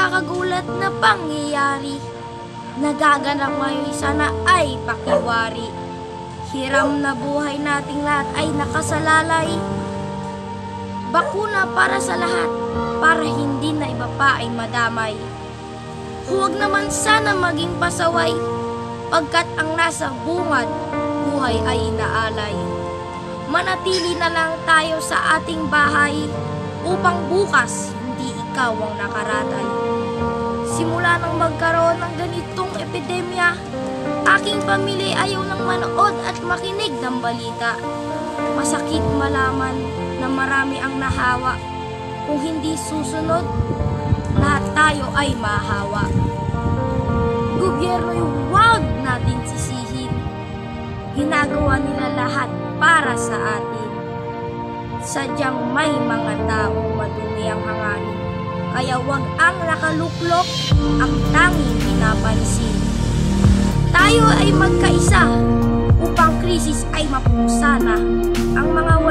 nakakagulat na pangyayari nagaganap ngayon sana ay pakiwari. Hiram na buhay nating lahat ay nakasalalay. Bakuna para sa lahat, para hindi na iba pa ay madamay. Huwag naman sana maging pasaway, pagkat ang nasa bungad, buhay ay inaalay. Manatili na lang tayo sa ating bahay, upang bukas hindi ikaw ang nakaratay. Simula nang magkaroon ng ganitong epidemya, aking pamilya ayaw nang manood at makinig ng balita. Masakit malaman na marami ang nahawa. Kung hindi susunod, lahat tayo ay mahawa. Gobyerno'y huwag natin sisihin. Ginagawa nila lahat para sa atin. Sadyang may mga taong madumi ang hangarin. Kaya wag ang nakaluklok ang tanging pinapansin. Tayo ay magkaisa upang krisis ay mapusana. Ang mga